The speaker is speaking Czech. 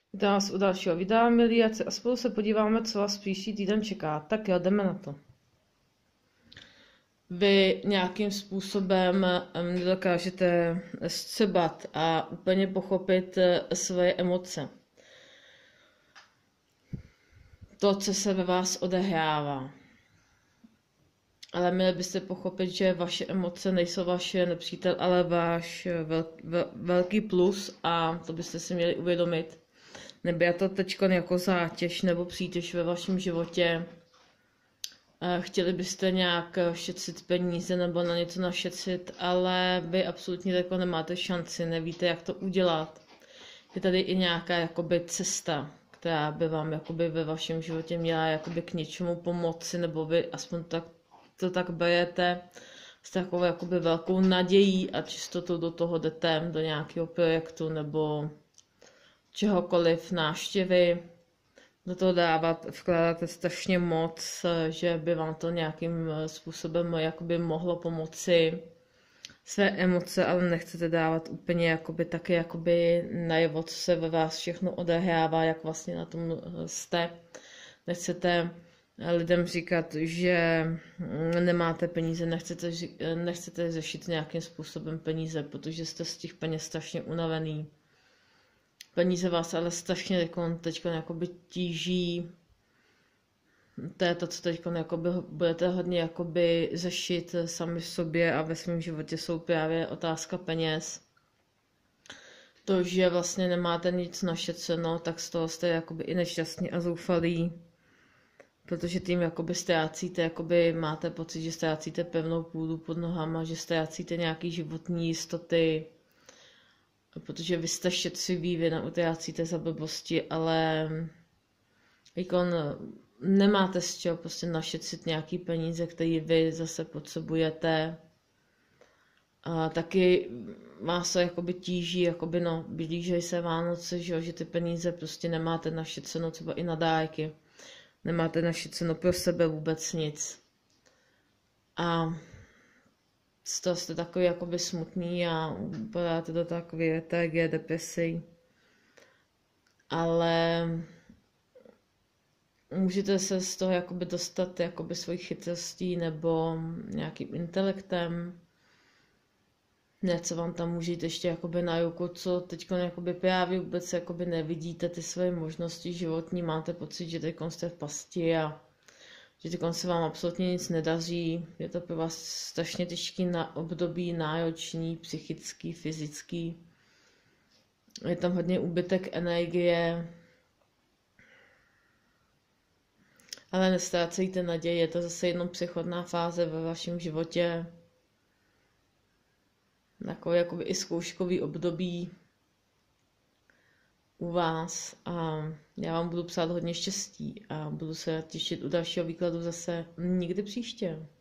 Vítám vás u dalšího videa, milí, a spolu se podíváme, co vás příští týden čeká. Tak jo, jdeme na to. Vy nějakým způsobem nedokážete střebat a úplně pochopit svoje emoce. To, co se ve vás odehrává. Ale měli byste pochopit, že vaše emoce nejsou vaše nepřítel, ale váš velký plus a to byste si měli uvědomit. Nebrat to teď jako zátěž nebo přítěž ve vašem životě. Chtěli byste nějak šetřit peníze nebo na něco našetřit, ale vy absolutně teď nemáte šanci, nevíte, jak to udělat. Je tady i nějaká jakoby cesta, která by vám jakoby ve vašem životě měla jakoby k něčemu pomoci, nebo vy aspoň to tak berete s takovou jakoby velkou nadějí a čistotou do toho jdete, do nějakého projektu nebo čehokoliv, návštěvy, do toho vkládáte strašně moc, že by vám to nějakým způsobem jakoby mohlo pomoci. Své emoce, ale nechcete dávat úplně jakoby taky jakoby najevo, co se ve vás všechno odehrává, jak vlastně na tom jste. Nechcete lidem říkat, že nemáte peníze, nechcete řešit nějakým způsobem peníze, protože jste z těch peněz strašně unavený. Peníze vás ale strašně teď tíží. To je to, co teď budete hodně řešit sami v sobě a ve svém životě jsou právě otázka peněz. To, že vlastně nemáte nic našetřeno, tak z toho jste i nešťastní a zoufalí. Protože tím ztrácíte, máte pocit, že ztrácíte pevnou půdu pod nohama, že ztrácíte nějaký životní jistoty, protože vy jste šetřiví, vy neutrácíte za blbosti, ale nemáte z čeho prostě našetřit nějaký peníze, které vy zase potřebujete. A taky vás to tíží, blíží se Vánoce, že ty peníze prostě nemáte našetřeno třeba i na dárky. Nemáte našetřeno pro sebe vůbec nic. A z toho jste takový smutný a upadáte do takové letargie, depresi. Ale můžete se z toho dostat svojí chytrostí nebo nějakým intelektem. Něco vám tam může jít ještě na ruku, co teď právě vůbec nevidíte ty své možnosti životní, máte pocit, že teď jste v pasti a že teď se vám absolutně nic nedaří. Je to pro vás strašně těžký na období, náročný, psychický, fyzický. Je tam hodně úbytek energie, ale nestrácejte naději, je to zase jenom přechodná fáze ve vašem životě. Takové i zkouškový období u vás a já vám budu psát hodně štěstí a budu se těšit u dalšího výkladu zase někdy příště.